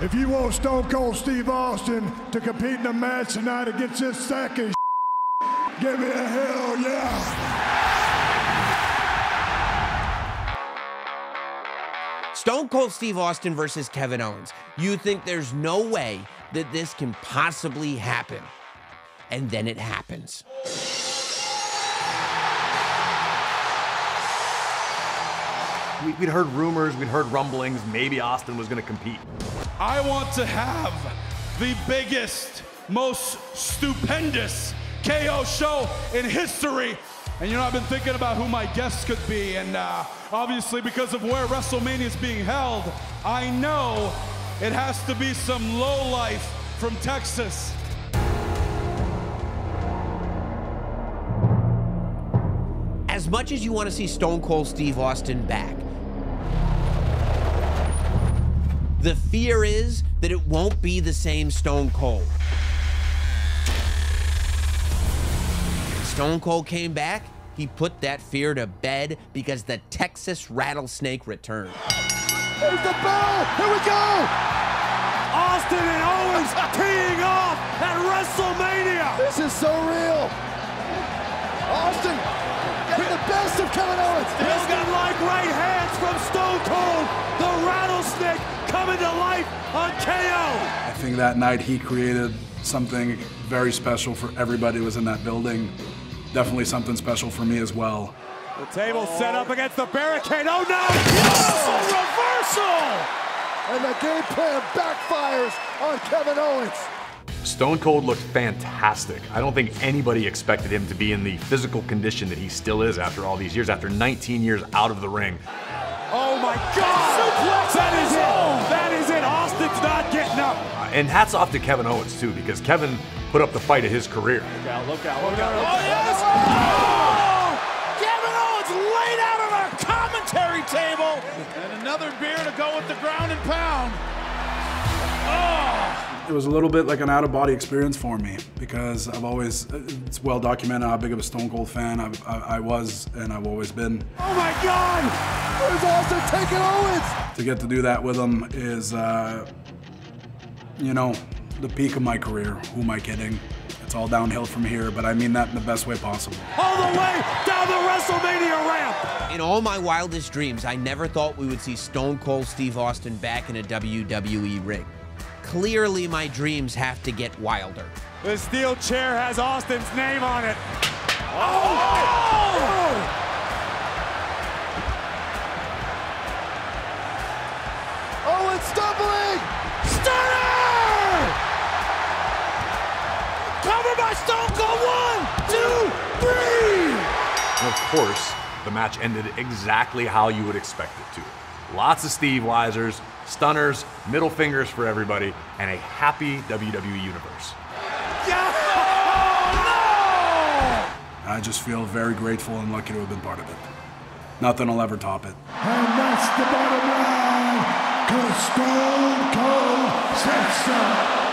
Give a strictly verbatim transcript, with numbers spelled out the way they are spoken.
If you want Stone Cold Steve Austin to compete in a match tonight against this sack of give me a hell yeah. Stone Cold Steve Austin versus Kevin Owens. You think there's no way that this can possibly happen. And then it happens. We'd heard rumors, we'd heard rumblings, maybe Austin was gonna compete. I want to have the biggest, most stupendous K O show in history. And you know, I've been thinking about who my guests could be, and uh, obviously because of where WrestleMania is being held, I know it has to be some lowlife from Texas. As much as you want to see Stone Cold Steve Austin back, the fear is that it won't be the same Stone Cold. Stone Cold came back, he put that fear to bed because the Texas Rattlesnake returned. There's the bell! Here we go! Austin and Owens teeing off at WrestleMania! This is so real! Austin getting the best of Kevin Owens! Building like right hands from Stone Cold, the Rattlesnake coming to life on K O! I think that night he created something very special for everybody who was in that building. Definitely something special for me as well. The table set up against the barricade. Oh no! Beautiful reversal! And the game plan backfires on Kevin Owens. Stone Cold looked fantastic. I don't think anybody expected him to be in the physical condition that he still is after all these years, after nineteen years out of the ring. Oh my God! Suplex! That is it! That is it! Austin's not getting up! Uh, and hats off to Kevin Owens too, because Kevin put up the fight of his career. Look out, look out, look out. Oh yes! Oh! Kevin Owens laid out on our commentary table! And another beer to go with the ground and pound. Oh! It was a little bit like an out-of-body experience for me because I've always, it's well documented how big of a Stone Cold fan I, I, I was and I've always been. Oh my God! Where's Austin taking Owens? To get to do that with him is, uh, you know, the peak of my career. Who am I kidding? It's all downhill from here, but I mean that in the best way possible. All the way down the WrestleMania ramp! In all my wildest dreams, I never thought we would see Stone Cold Steve Austin back in a W W E ring. Clearly, my dreams have to get wilder. The steel chair has Austin's name on it. Oh! Oh! Owens stumbling! Stunner! Covered by Stone Cold. One, two, three! And of course, the match ended exactly how you would expect it to. Lots of Steve Weisers, stunners, middle fingers for everybody, and a happy W W E Universe. Yeah! Oh, no! I just feel very grateful and lucky to have been part of it. Nothing will ever top it. And that's the bottom line, 'cause Stone Cold said so.